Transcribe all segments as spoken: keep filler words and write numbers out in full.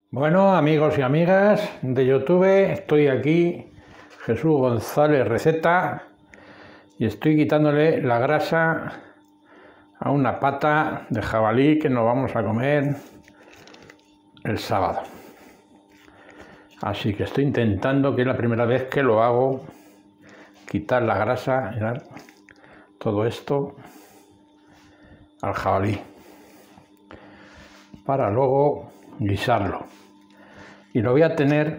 Bueno, amigos y amigas de YouTube, estoy aquí, Jesús González Receta, y estoy quitándole la grasa a una pata de jabalí que nos vamos a comer el sábado. Así que estoy intentando, que es la primera vez que lo hago, quitar la grasa, mirar, todo esto al jabalí, para luego guisarlo. Y lo voy a tener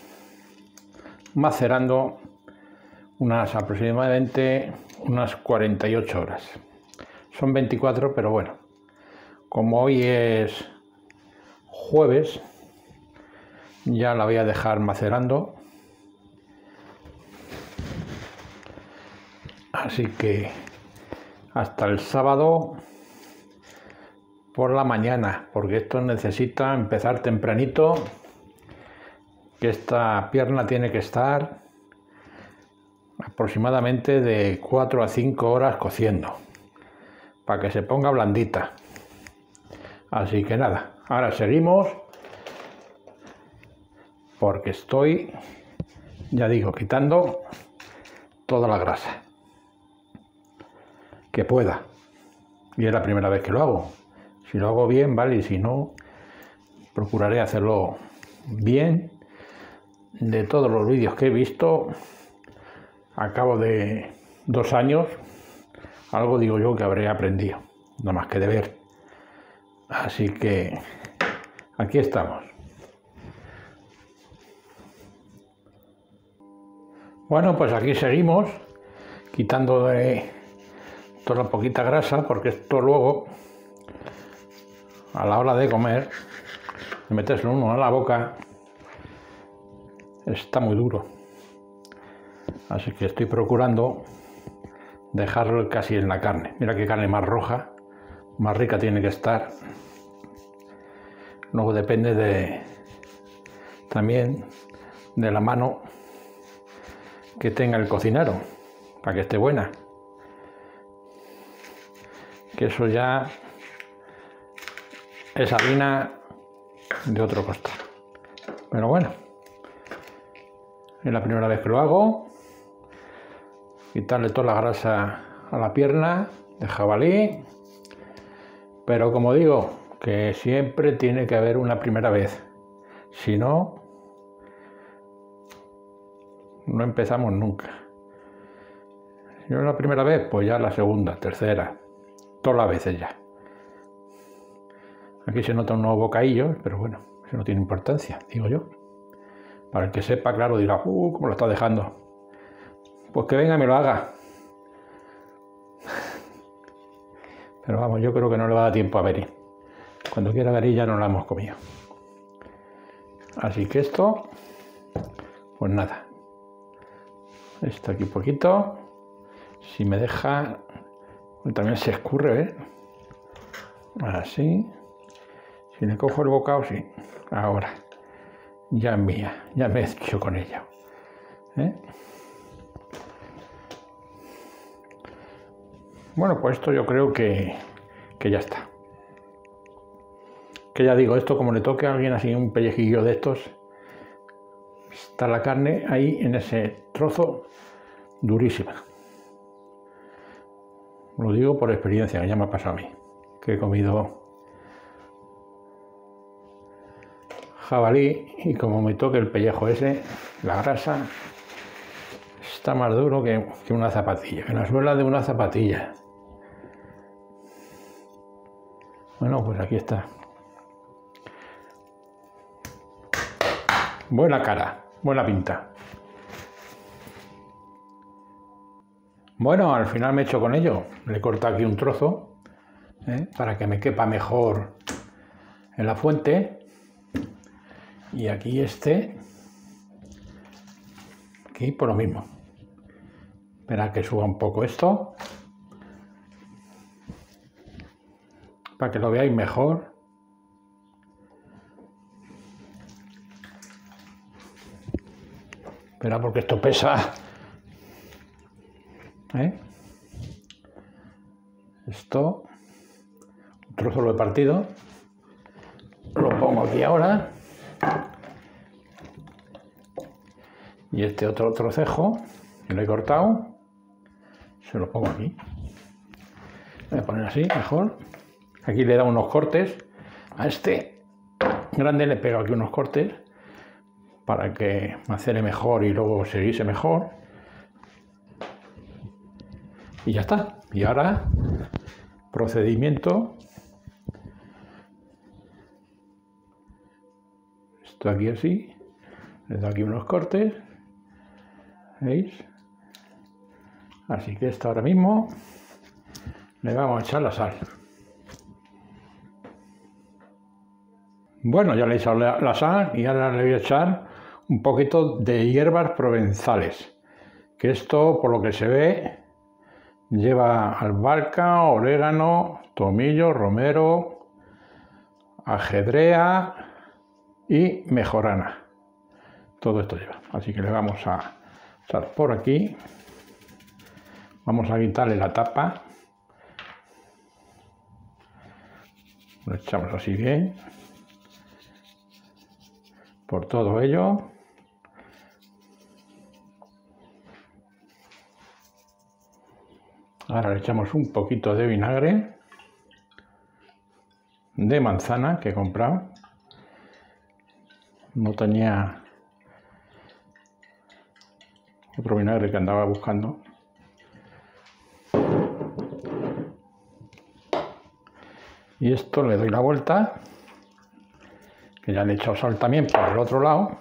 macerando unas aproximadamente unas cuarenta y ocho horas. Son veinticuatro, pero bueno, como hoy es jueves, ya la voy a dejar macerando. Así que hasta el sábado por la mañana, porque esto necesita empezar tempranito, que esta pierna tiene que estar aproximadamente de cuatro a cinco horas cociendo, para que se ponga blandita. Así que nada, ahora seguimos, porque estoy, ya digo, quitando toda la grasa que pueda, y es la primera vez que lo hago. Si lo hago bien, vale, y si no, procuraré hacerlo bien. De todos los vídeos que he visto, a cabo de dos años, algo digo yo que habré aprendido, nada más que de ver. Así que aquí estamos. Bueno, pues aquí seguimos, quitando de toda la poquita grasa, porque esto luego, a la hora de comer, de meterse uno en la boca, está muy duro. Así que estoy procurando dejarlo casi en la carne. Mira qué carne más roja, más rica tiene que estar. Luego depende de también de la mano que tenga el cocinero, para que esté buena. Que eso ya es harina de otro costal. Pero bueno, es la primera vez que lo hago. Quitarle toda la grasa a la pierna de jabalí. Pero como digo, que siempre tiene que haber una primera vez. Si no, no empezamos nunca. Si no es la primera vez, pues ya la segunda, tercera, todas las veces ya. Aquí se nota un nuevo bocadillo, pero bueno, eso no tiene importancia, digo yo. Para el que sepa, claro, dirá, uh, ¿cómo lo está dejando? Pues que venga y me lo haga. Pero vamos, yo creo que no le va a dar tiempo a venir. Cuando quiera venir ya no la hemos comido. Así que esto, pues nada. Esto aquí un poquito. Si me deja, también se escurre, ¿eh? Así. Si le cojo el bocado, sí. Ahora. Ya es mía. Ya me he hecho con ella. ¿Eh? Bueno, pues esto yo creo que, que ya está. Que ya digo, esto como le toque a alguien así un pellejillo de estos, está la carne ahí en ese trozo durísima. Lo digo por experiencia, que ya me ha pasado a mí, que he comido jabalí y como me toque el pellejo ese, la grasa está más duro que, que una zapatilla, que la suela de una zapatilla. Bueno, pues aquí está. Buena cara, buena pinta. Bueno, al final me he hecho con ello. Le he cortado aquí un trozo, ¿eh? Para que me quepa mejor en la fuente. Y aquí este, aquí por lo mismo. Espera que suba un poco esto, para que lo veáis mejor. Espera, porque esto pesa. ¿Eh? Esto, un trozo lo he partido. Lo pongo aquí ahora. Y este otro trocejo que lo he cortado, se lo pongo aquí. Voy a poner así, mejor. Aquí le he dado unos cortes. A este grande le he pegado aquí unos cortes para que macere mejor y luego se guise mejor. Y ya está. Y ahora, procedimiento. Esto aquí así. Le doy aquí unos cortes. ¿Veis? Así que esto ahora mismo le vamos a echar la sal. Bueno, ya le he echado la, la sal y ahora le voy a echar un poquito de hierbas provenzales. Que esto, por lo que se ve, lleva albahaca, orégano, tomillo, romero, ajedrea y mejorana. Todo esto lleva. Así que le vamos a echar por aquí. Vamos a quitarle la tapa. Lo echamos así bien. Por todo ello. Ahora le echamos un poquito de vinagre de manzana que he comprado. No tenía otro vinagre que andaba buscando. Y esto le doy la vuelta, que ya le he echado sal también por el otro lado.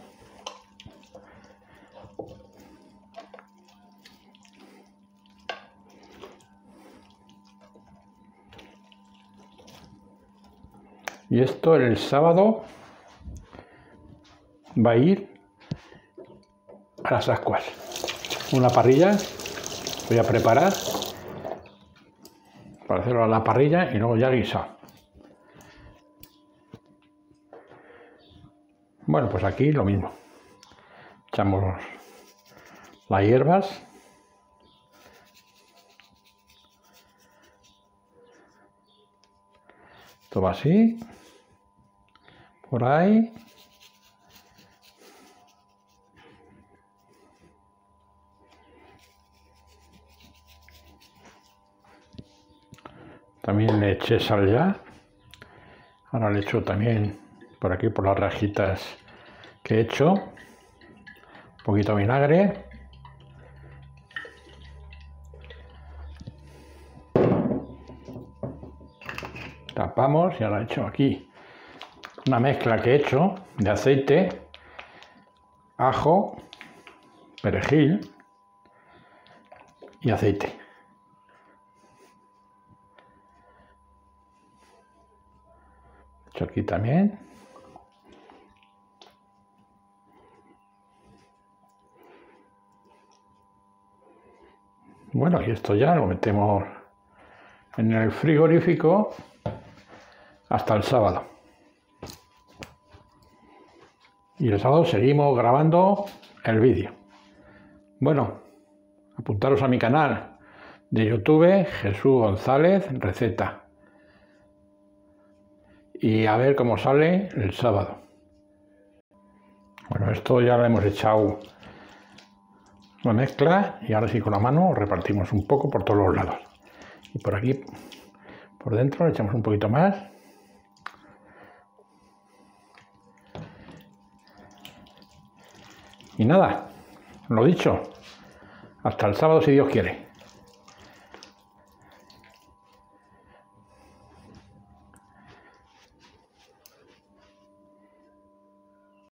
Y esto el sábado va a ir a las ascuas. Una parrilla voy a preparar para hacerlo a la parrilla y luego ya guisado. Bueno, pues aquí lo mismo. Echamos las hierbas. Esto va así. Por ahí. También le eché sal ya. Ahora le echo también por aquí, por las rajitas que he hecho, un poquito de vinagre. Tapamos y ahora he hecho aquí una mezcla que he hecho de aceite, ajo, perejil y aceite. He hecho aquí también. Bueno, y esto ya lo metemos en el frigorífico hasta el sábado. Y el sábado seguimos grabando el vídeo. Bueno, apuntaros a mi canal de YouTube, Jesús González Receta. Y a ver cómo sale el sábado. Bueno, esto ya lo hemos echado la mezcla y ahora sí con la mano repartimos un poco por todos los lados. Y por aquí, por dentro, le echamos un poquito más. Y nada, lo dicho, hasta el sábado si Dios quiere.